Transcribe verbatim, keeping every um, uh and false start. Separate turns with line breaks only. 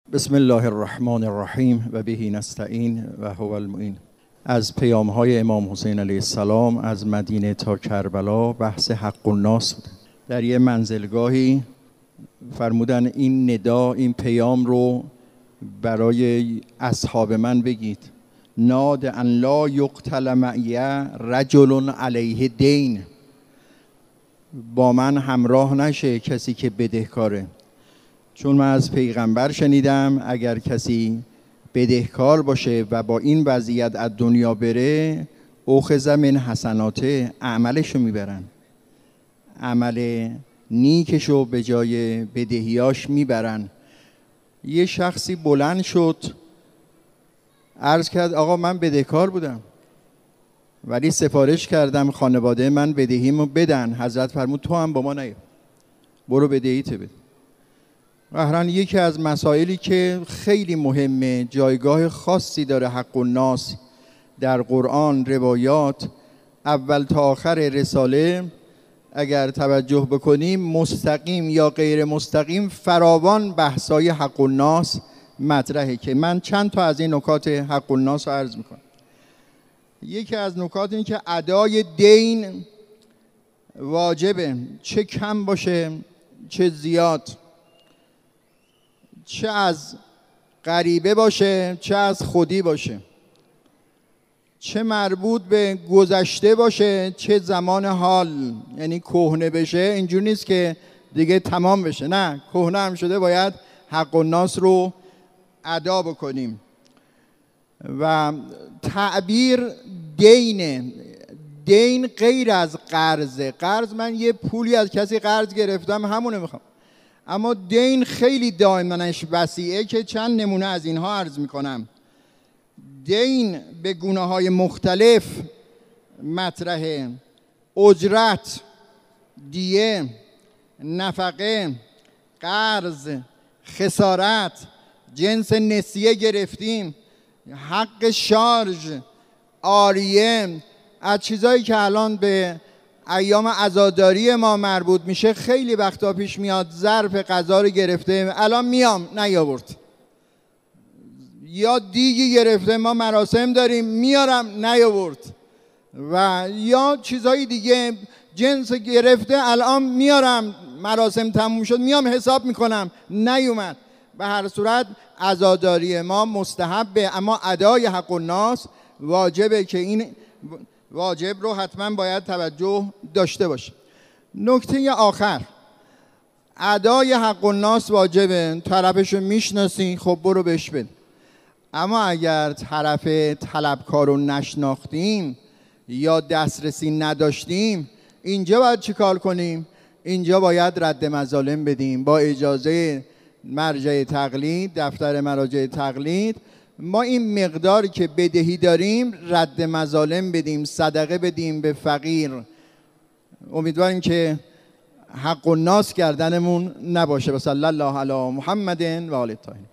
بسم الله الرحمن الرحیم و به نستعین و هو المعین. از پیام‌های امام حسین علیه السلام از مدینه تا کربلا بحث حق الناس بود. در یه منزلگاهی فرمودن این ندا، این پیام رو برای اصحاب من بگید: ناد ان لا یقتل معی رجل علیه دین. با من همراه نشه کسی که بدهکاره، چون من از پیغمبر شنیدم اگر کسی بدهکار باشه و با این وضعیت از دنیا بره، اخذ من حسناته، عملشو میبرن، عمل نیکشو به جای بدهیاش میبرن. یه شخصی بلند شد عرض کرد آقا من بدهکار بودم ولی سفارش کردم خانواده من بدهیمو بدن. حضرت فرمود تو هم با ما نیا، برو بدهیت بده. قهران یکی از مسائلی که خیلی مهمه، جایگاه خاصی داره حق الناس در قرآن، روایات، اول تا آخر رساله اگر توجه بکنیم مستقیم یا غیر مستقیم فراوان بحثای حق الناس مطرحه که من چند تا از این نکات حق الناس رو عرض میکنم. یکی از نکات این که ادای دین واجبه، چه کم باشه چه زیاد، چه از غریبه باشه چه از خودی باشه، چه مربوط به گذشته باشه چه زمان حال، یعنی کهنه بشه اینجور نیست که دیگه تمام بشه، نه کهنه هم شده باید حق الناس رو ادا بکنیم. و تعبیر دینه، دین غیر از قرضه. قرض من یه پولی از کسی قرض گرفتم همونه میخوام، اما دین خیلی دائمنش وسیعه که چند نمونه از اینها عرض میکنم. دین به گونه‌های مختلف مطرحه: اجرت، دیه، نفقه، قرض، خسارت، جنس نسیه گرفتیم، حق شارژ، عاریه، از چیزایی که الان به ایام عزاداری ما مربوط میشه. خیلی وقتا پیش میاد ظرف غذا رو گرفته الان میام نیاورد، یا دیگی گرفته ما مراسم داریم میارم نیاورد، و یا چیزهای دیگه جنس گرفته الان میارم مراسم تموم شد میام حساب میکنم نیومد. به هر صورت عزاداری ما مستحبه، اما ادای حق الناس واجبه که این واجب رو حتما باید توجه داشته باشه. نکته آخر، ادای حق الناس واجبه، طرفشو میشناسی خب برو بهش بده، اما اگر طرف طلبکار رو نشناختیم یا دسترسی نداشتیم اینجا باید چی کار کنیم؟ اینجا باید رد مظالم بدیم با اجازه مرجع تقلید، دفتر مراجع تقلید. ما این مقداری که بدهی داریم رد مظالم بدیم، صدقه بدیم به فقیر. امیدواریم که حق الناس گردنمون نباشه. و صلی الله علی محمد و آله الطاهرین.